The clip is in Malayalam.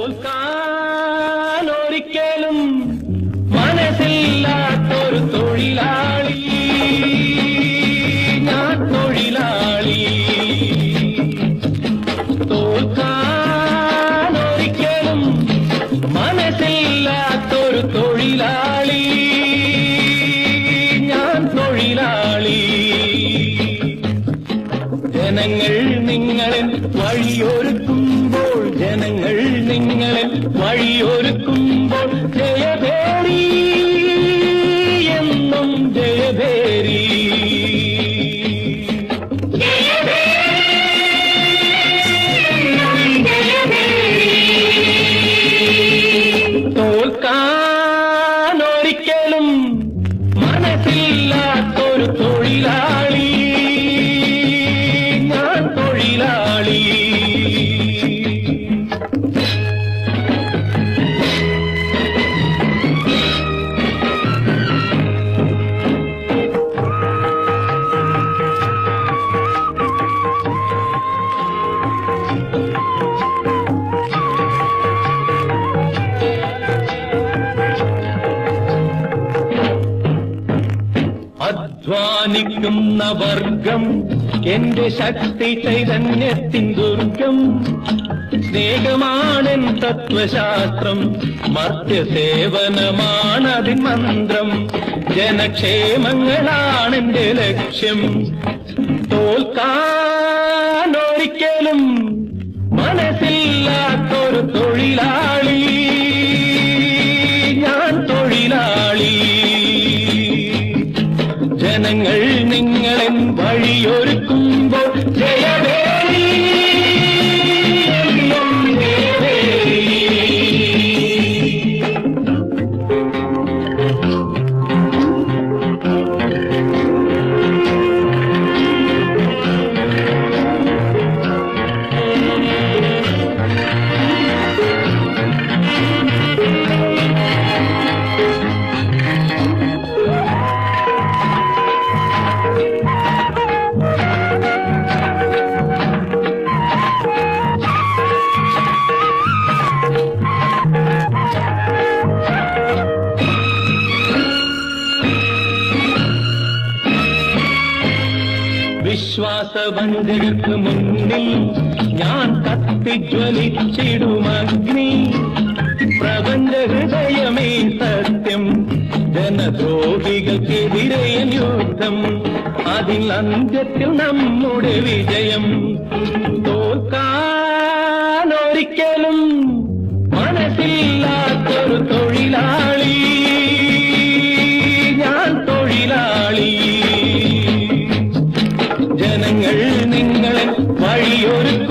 തോൽക്കാൻ ഒരിക്കലും മനസ്സില്ലാത്തൊരു തൊഴിലാളി ഞാൻ തൊഴിലാളി. തോൽക്കാൻ ഒരിക്കലും മനസ്സില്ലാത്തൊരു തൊഴിലാളി ഞാൻ തൊഴിലാളി. ജനങ്ങൾ നിങ്ങളിൽ വഴിയൊരുക്കുമ്പോൾ, ജനങ്ങൾ നിങ്ങളിൽ വഴിയൊരുക്കുമ്പോൾ ജയഭേരി എന്നും ജയഭേരി. തോൽക്കാൻ ഒരിക്കലും മനസ്സില്ലാത്തൊരു തൊഴിലാളി ഞാൻ തൊഴിലാളി. അധ്വാനിക്കുന്ന വർഗം എന്റെ ശക്തി ചൈതന്യത്തിൻ ദുർഗം. സ്നേഹമാണെൻ തത്വശാസ്ത്രം, മർത്യസേവനമാണതിൻ മന്ത്രം. ജനക്ഷേമങ്ങളാണെന്റെ ലക്ഷ്യം. തോൽക്കാൻ ഒരിക്കലും മനസ്സില്ലാത്തൊരു തൊഴിലാളി ഞാൻ തൊഴിലാളി. ജനങ്ങൾ നിങ്ങളെൻ വഴിയൊരുക്കുമ്പോൾ ജയഭേരി എന്നും ജയഭേരി. വിശ്വാസവഞ്ചകർക്ക് മുന്നിൽ ഞാൻ കത്തിജ്വലിച്ചിടുമഗ്നി. പ്രപഞ്ച ഹൃദയമേ സത്യം, ജനദ്രോഹികൾക്കെതിരെ യുദ്ധം. അതിൽ അന്ത്യത്തിൽ നമ്മുടെ വിജയം. തോൽക്കാൻ ഒരിക്കലും മനസ്സില്ലാത്തൊരു തൊഴിലാളി ഞാൻ തൊഴിലാളി. ജനങ്ങൾ നിങ്ങളെ വഴിയൊരു